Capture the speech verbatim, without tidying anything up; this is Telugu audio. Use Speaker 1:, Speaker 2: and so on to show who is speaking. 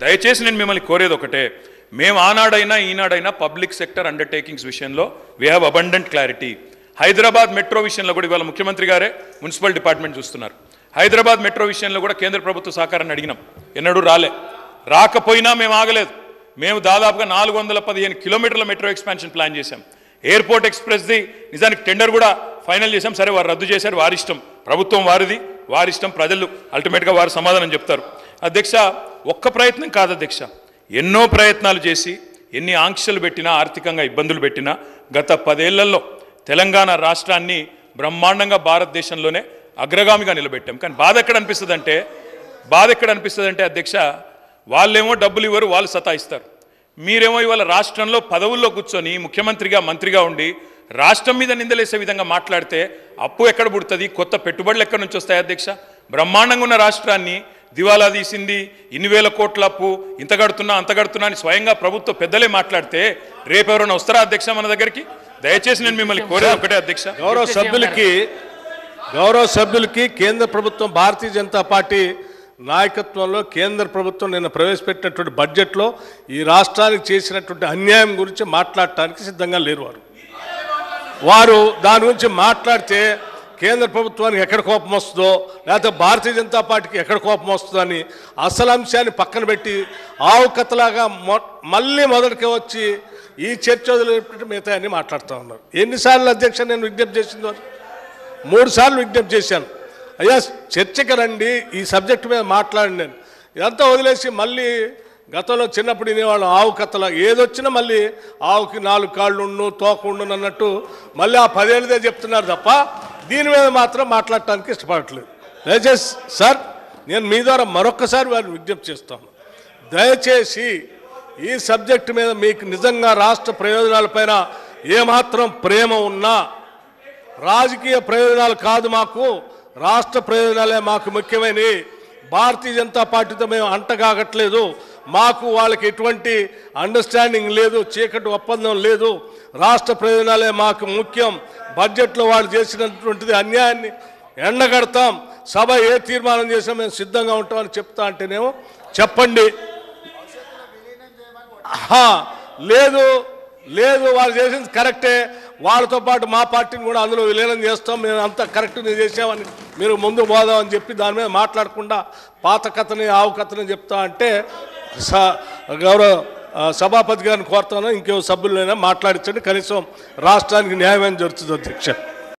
Speaker 1: దయచేసి నేను మిమ్మల్ని కోరేది ఒకటే, మేము ఆనాడైనా ఈనాడైనా పబ్లిక్ సెక్టర్ అండర్టేకింగ్స్ విషయంలో we have abundant clarity. Hyderabad metro విషయంలో కూడా ఇవాళ ముఖ్యమంత్రి గారే మున్సిపల్ డిపార్ట్మెంట్ చూస్తున్నారు. హైదరాబాద్ మెట్రో విషయంలో కూడా కేంద్ర ప్రభుత్వ సహకారాన్ని అడిగినాం, ఎన్నడూ రాలే. రాకపోయినా మేము ఆగలేదు. మేము దాదాపుగా నాలుగు వందల పదిహేను కిలోమీటర్ల మెట్రో ఎక్స్పాన్షన్ ప్లాన్ చేశాం. ఎయిర్పోర్ట్ ఎక్స్ప్రెస్ది నిజానికి టెండర్ కూడా ఫైనల్ చేశాం. సరే, వారు రద్దు చేశారు, వారి ఇష్టం. ప్రభుత్వం వారిది, వారి ఇష్టం. ప్రజలు అల్టిమేట్గా వారు సమాధానం చెప్తారు. అధ్యక్ష, ఒక్క ప్రయత్నం కాదు అధ్యక్ష, ఎన్నో ప్రయత్నాలు చేసి ఎన్ని ఆంక్షలు పెట్టినా, ఆర్థికంగా ఇబ్బందులు పెట్టినా గత పదేళ్లలో తెలంగాణ రాష్ట్రాన్ని బ్రహ్మాండంగా భారతదేశంలోనే అగ్రగామిగా నిలబెట్టాం. కానీ బాధ ఎక్కడ అనిపిస్తుంది అంటే బాధ ఎక్కడ అనిపిస్తుంది అంటే అధ్యక్ష, వాళ్ళేమో డబ్బులు ఇవ్వరు, వాళ్ళు సతాయిస్తారు. మీరేమో ఇవాళ రాష్ట్రంలో పదవుల్లో కూర్చొని ముఖ్యమంత్రిగా మంత్రిగా ఉండి రాష్ట్రం మీద నిందలేసే విధంగా మాట్లాడితే అప్పు ఎక్కడ పుడుతుంది, కొత్త పెట్టుబడులు ఎక్కడి నుంచి వస్తాయి అధ్యక్ష? బ్రహ్మాండంగా ఉన్న రాష్ట్రాన్ని దివాలా తీసింది, ఇన్ని వేల కోట్ల అప్పు, ఇంత కడుతున్నా అంత కడుతున్నా అని స్వయంగా ప్రభుత్వ పెద్దలే మాట్లాడితే రేపు ఎవరైనా వస్తారా అధ్యక్ష మన దగ్గరికి? దయచేసి నేను మిమ్మల్ని కోరేది ఒకటే అధ్యక్ష,
Speaker 2: గౌరవ సభ్యులకి గౌరవ సభ్యులకి కేంద్ర ప్రభుత్వం భారతీయ జనతా పార్టీ నాయకత్వంలో కేంద్ర ప్రభుత్వం నిన్న ప్రవేశపెట్టినటువంటి బడ్జెట్లో ఈ రాష్ట్రానికి చేసినటువంటి అన్యాయం గురించి మాట్లాడటానికి సిద్ధంగా లేరు. వారు వారు దాని గురించి మాట్లాడితే కేంద్ర ప్రభుత్వానికి ఎక్కడ కోపం వస్తుందో, లేకపోతే భారతీయ జనతా పార్టీకి ఎక్కడ కోపం వస్తుందో అని అసలు అంశాన్ని పక్కన పెట్టి ఆవు కథలాగా మళ్ళీ మొదటికి వచ్చి ఈ చర్చ వదిలేపెట్టి మిగతా అన్ని మాట్లాడుతూ ఉన్నారు. ఎన్నిసార్లు అధ్యక్ష నేను విజ్ఞప్తి చేసింది? వారు మూడు సార్లు విజ్ఞప్తి చేశాను, అయ్యా చర్చకి రండి, ఈ సబ్జెక్టు మీద మాట్లాడండి. నేను ఇదంతా వదిలేసి మళ్ళీ గతంలో చిన్నప్పుడు వినేవాళ్ళం ఆవు కథల, ఏదొచ్చినా మళ్ళీ ఆవుకి నాలుగు కాళ్ళు ఉండు, తోక ఉండు అన్నట్టు మళ్ళీ ఆ పదేళ్ళదే చెప్తున్నారు తప్ప దీని మీద మాత్రం మాట్లాడటానికి ఇష్టపడట్లేదు. దయచేసి సార్, నేను మీ ద్వారా మరొక్కసారి వారిని విజ్ఞప్తి చేస్తాను, దయచేసి ఈ సబ్జెక్టు మీద మీకు నిజంగా రాష్ట్ర ప్రయోజనాలపైన ఏమాత్రం ప్రేమ ఉన్నా, రాజకీయ ప్రయోజనాలు కాదు మాకు, రాష్ట్ర ప్రయోజనాలే మాకు ముఖ్యమైనవి, భారతీయ జనతా పార్టీతో మేము అంటగాగట్లేదు, మాకు వాళ్ళకి ఎటువంటి అండర్స్టాండింగ్ లేదు, చీకటి ఒప్పందం లేదు, రాష్ట్ర ప్రయోజనాలే మాకు ముఖ్యం, బడ్జెట్లో వాళ్ళు చేసినటువంటిది అన్యాయాన్ని ఎండగడతాం, సభ ఏ తీర్మానం చేసినా మేము సిద్ధంగా ఉంటామని చెప్తా అంటేనేమో చెప్పండి, లేదు లేదు వాళ్ళు చేసింది కరెక్టే, వాళ్ళతో పాటు మా పార్టీని కూడా అందులో విలీనం చేస్తాం, మేము అంతా కరెక్ట్ చేసామని మీరు ముందు పోదామని చెప్పి దాని మీద మాట్లాడకుండా పాత కథని ఆవు కథని చెప్తా అంటే గౌరవ సభాపతి గారిని కోరుతాను, ఇంకో సభ్యులైనా మాట్లాడించండి, కనీసం రాష్ట్రానికి న్యాయం జరుగుతుంది అధ్యక్ష.